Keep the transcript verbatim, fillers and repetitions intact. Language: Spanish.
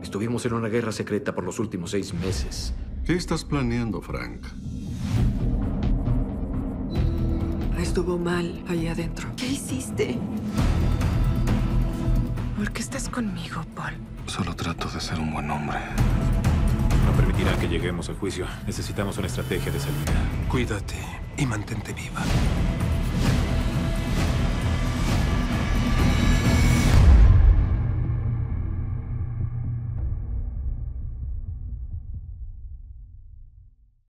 Estuvimos en una guerra secreta por los últimos seis meses. ¿Qué estás planeando, Frank? Estuvo mal ahí adentro. ¿Qué hiciste? ¿Por qué estás conmigo, Paul? Solo trato de ser un buen hombre. No permitirán que lleguemos al juicio. Necesitamos una estrategia de salida. Cuídate y mantente viva.